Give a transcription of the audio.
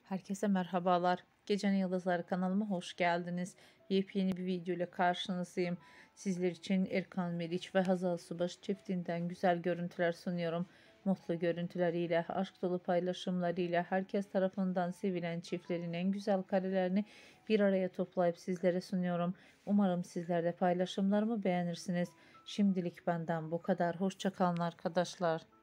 Herkese merhabalar. Gecenin Yıldızları kanalıma hoş geldiniz. Yepyeni bir video ile karşınızdayım. Sizler için Erkan Meriç ve Hazal Subaşı çiftinden güzel görüntüler sunuyorum. Mutlu görüntüleriyle, aşk dolu paylaşımlarıyla herkes tarafından sevilen çiftlerin en güzel karelerini bir araya toplayıp sizlere sunuyorum. Umarım sizler de paylaşımlarımı beğenirsiniz. Şimdilik benden bu kadar. Hoşça kalın arkadaşlar.